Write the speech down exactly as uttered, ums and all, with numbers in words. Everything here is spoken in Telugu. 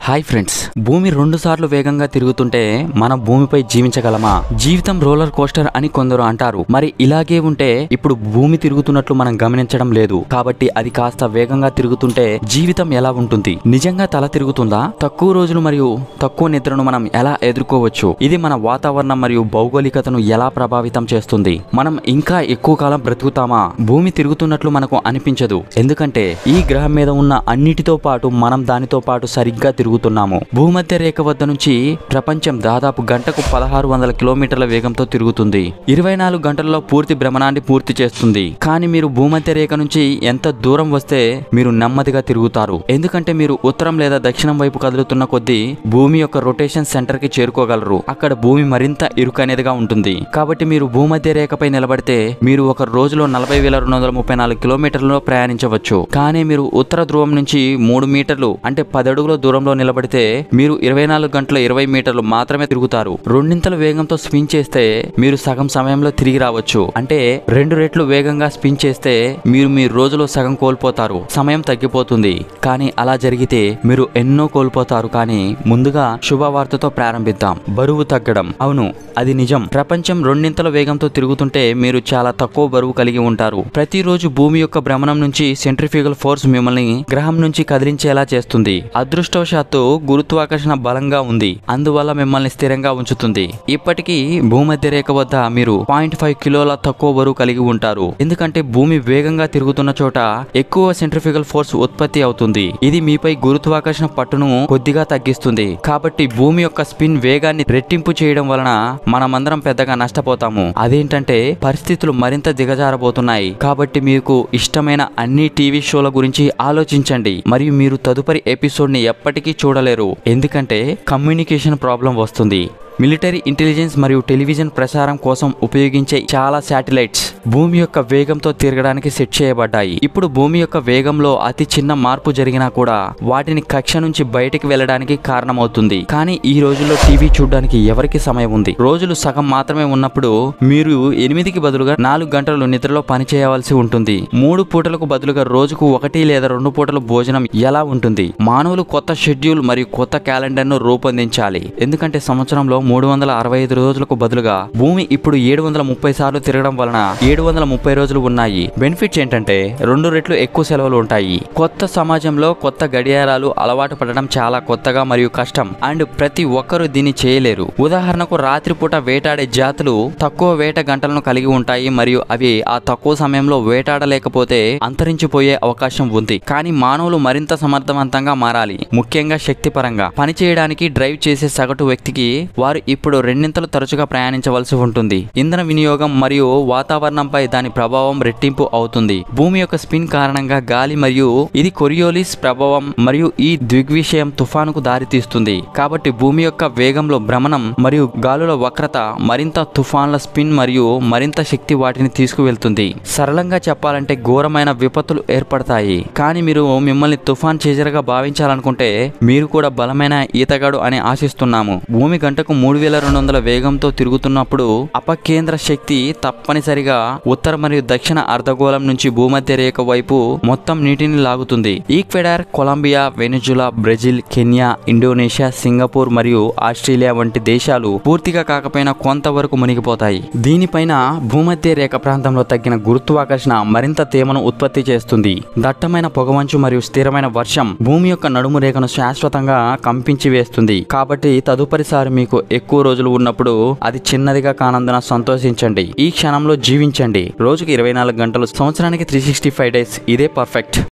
హాయ్ ఫ్రెండ్స్, భూమి రెండు సార్లు వేగంగా తిరుగుతుంటే మనం భూమిపై జీవించగలమా? జీవితం రోలర్ కోస్టర్ అని కొందరు అంటారు. మరి ఇలాగే ఉంటే ఇప్పుడు భూమి తిరుగుతున్నట్లు మనం గమనించడం లేదు. కాబట్టి అది కాస్త వేగంగా తిరుగుతుంటే జీవితం ఎలా ఉంటుంది? నిజంగా తల తిరుగుతుందా? తక్కువ రోజులు మరియు తక్కువ నిద్రను మనం ఎలా ఎదుర్కోవచ్చు? ఇది మన వాతావరణం మరియు భౌగోళికతను ఎలా ప్రభావితం చేస్తుంది? మనం ఇంకా ఎక్కువ కాలం బ్రతుకుతామా? భూమి తిరుగుతున్నట్లు మనకు అనిపించదు, ఎందుకంటే ఈ గ్రహం మీద ఉన్న అన్నిటితో పాటు మనం దానితో పాటు సరిగ్గా తిరుగుతున్నాము. భూమధ్య రేఖ వద్ద నుంచి ప్రపంచం దాదాపు గంటకు పదహారు వందల కిలోమీటర్ల వేగంతో తిరుగుతుంది. ఇరవై నాలుగు గంటల్లో పూర్తి భ్రమణాన్ని పూర్తి చేస్తుంది. కానీ మీరు భూమధ్య రేఖ నుంచి ఎంత దూరం వస్తే మీరు నెమ్మదిగా తిరుగుతారు, ఎందుకంటే మీరు ఉత్తరం లేదా దక్షిణం వైపు కదులుతున్న కొద్దీ భూమి యొక్క రొటేషన్ సెంటర్ కి చేరుకోగలరు. అక్కడ భూమి మరింత ఇరుకనేదిగా ఉంటుంది. కాబట్టి మీరు భూమధ్య రేఖపై నిలబడితే మీరు ఒక రోజులో నలభై వేల రెండు వందల ముప్పై నాలుగు కిలోమీటర్లలో ప్రయాణించవచ్చు. కానీ మీరు ఉత్తర ధ్రువం నుంచి మూడు మీటర్లు అంటే పది అడుగుల దూరంలో నిలబడితే మీరు ఇరవై నాలుగు గంటల ఇరవై మీటర్లు మాత్రమే తిరుగుతారు. రెండింతల వేగంతో స్పిన్ చేస్తే మీరు సగం సమయంలో తిరిగి రావచ్చు. అంటే రెండు రెట్లు వేగంగా స్పిన్ చేస్తే మీరు మీ రోజులో సగం కోల్పోతారు, సమయం తగ్గిపోతుంది. కానీ అలా జరిగితే మీరు ఎన్నో కోల్పోతారు. కానీ ముందుగా శుభవార్తతో ప్రారంభిద్దాం. బరువు తగ్గడం. అవును, అది నిజం. ప్రపంచం రెండింతల వేగంతో తిరుగుతుంటే మీరు చాలా తక్కువ బరువు కలిగి ఉంటారు. ప్రతిరోజు భూమి యొక్క భ్రమణం నుంచి సెంట్రిఫ్యూగల్ ఫోర్స్ మిమ్మల్ని గ్రహం నుంచి కదిలించేలా చేస్తుంది. అదృష్టవశాత్తు గురుత్వాకర్షణ బలంగా ఉంది, అందువల్ల మిమ్మల్ని స్థిరంగా ఉంచుతుంది. ఇప్పటికీ భూమధ్య రేఖ వద్ద మీరు పాయింట్ ఫైవ్ కిలోల తక్కువ బరువు కలిగి ఉంటారు, ఎందుకంటే భూమి వేగంగా తిరుగుతున్న చోట ఎక్కువ సెంట్రిఫ్యూగల్ ఫోర్స్ ఉత్పత్తి అవుతుంది. ఇది మీపై గురుత్వాకర్షణ పట్టును కొద్దిగా తగ్గిస్తుంది. కాబట్టి భూమి యొక్క స్పిన్ వేగాన్ని రెట్టింపు చేయడం వలన మనమందరం పెద్దగా నష్టపోతాము. అదేంటంటే పరిస్థితులు మరింత దిగజారబోతున్నాయి. కాబట్టి మీకు ఇష్టమైన అన్ని టీవీ షోల గురించి ఆలోచించండి మరియు మీరు తదుపరి ఎపిసోడ్ ని ఎప్పటికీ చూడలేరు, ఎందుకంటే కమ్యూనికేషన్ ప్రాబ్లం వస్తుంది. మిలిటరీ ఇంటెలిజెన్స్ మరియు టెలివిజన్ ప్రసారం కోసం ఉపయోగించే చాలా శాటిలైట్స్ భూమి యొక్క వేగంతో తిరగడానికి సెట్ చేయబడ్డాయి. ఇప్పుడు భూమి యొక్క వేగంలో అతి చిన్న మార్పు జరిగినా కూడా వాటిని కక్ష నుంచి బయటికి వెళ్ళడానికి కారణమవుతుంది. కానీ ఈ రోజుల్లో టీవీ చూడడానికి ఎవరికి సమయం ఉంది? రోజులు సగం మాత్రమే ఉన్నప్పుడు మీరు ఎనిమిదికి బదులుగా నాలుగు గంటలు నిద్రలో పని చేయవలసి ఉంటుంది. మూడు పూటలకు బదులుగా రోజుకు ఒకటి లేదా రెండు పూటలు భోజనం ఎలా ఉంటుంది? మానవులు కొత్త షెడ్యూల్ మరియు కొత్త క్యాలెండర్ ను రూపొందించాలి, ఎందుకంటే సంవత్సరంలో మూడు వందల అరవై ఐదు రోజులకు బదులుగా భూమి ఇప్పుడు ఏడు వందల ముప్పై సార్లు తిరగడం వలన ఏడు వందల ముప్పై రోజులు ఉన్నాయి. బెనిఫిట్స్ ఏంటంటే రెండు రెట్లు ఎక్కువ సెలవులు ఉంటాయి. కొత్త సమాజంలో కొత్త గడియారాలు అలవాటు పడడం చాలా కొత్తగా మరియు కష్టం, అండ్ ప్రతి ఒక్కరూ దీన్ని చేయలేరు. ఉదాహరణకు రాత్రిపూట వేటాడే జాతులు తక్కువ వేట గంటలను కలిగి ఉంటాయి మరియు అవి ఆ తక్కువ సమయంలో వేటాడలేకపోతే అంతరించిపోయే అవకాశం ఉంది. కానీ మానవులు మరింత సమర్థవంతంగా మారాలి, ముఖ్యంగా శక్తిపరంగా. పని చేయడానికి డ్రైవ్ చేసే సగటు వ్యక్తికి వారు ఇప్పుడు రెండింతలు తరచుగా ప్రయాణించవలసి ఉంటుంది. ఇంధన వినియోగం మరియు వాతావరణంపై దాని ప్రభావం రెట్టింపు అవుతుంది. భూమి యొక్క స్పిన్ కారణంగా గాలి మరియు ఇది కొరియోలిస్ ప్రభావం మరియు ఈ ద్విగ్విషయం తుఫానుకు దారితీస్తుంది. కాబట్టి భూమి యొక్క వేగంలో భ్రమణం మరియు గాలుల వక్రత మరింత తుఫాన్ల స్పిన్ మరియు మరింత శక్తి వాటిని తీసుకువెళ్తుంది. సరళంగా చెప్పాలంటే ఘోరమైన విపత్తులు ఏర్పడతాయి. కానీ మీరు మిమ్మల్ని తుఫాన్ చేజరగా భావించాలనుకుంటే మీరు కూడా బలమైన ఈతగాడు అని ఆశిస్తున్నాము. భూమి గంటకు మూడు వేల రెండు వందల వేగంతో తిరుగుతున్నప్పుడు అపకేంద్ర శక్తి తప్పనిసరిగా ఉత్తర మరియు దక్షిణ అర్ధగోళం నుంచి భూమధ్య రేఖ వైపు మొత్తం నీటిని లాగుతుంది. Ecuador, Colombia, Venezuela, Brazil, Kenya, Indonesia, Singapore మరియు ఆస్ట్రేలియా వంటి దేశాలు పూర్తిగా కాకపోయినా కొంతవరకు మునిగిపోతాయి. దీనిపైన భూమధ్య రేఖ ప్రాంతంలో తగ్గిన గురుత్వాకర్షణ మరింత తేమను ఉత్పత్తి చేస్తుంది. దట్టమైన పొగమంచు మరియు స్థిరమైన వర్షం భూమి యొక్క నడుము రేఖను శాశ్వతంగా కంపించి వేస్తుంది. కాబట్టి తదుపరిసారి మీకు ఎక్కువ రోజులు ఉన్నప్పుడు అది చిన్నదిగా కానందున సంతోషించండి. ఈ క్షణంలో జీవించండి. రోజుకి ఇరవై నాలుగు గంటలు, సంవత్సరానికి త్రీ సిక్స్టీ ఫైవ్ డేస్. ఇదే పర్ఫెక్ట్.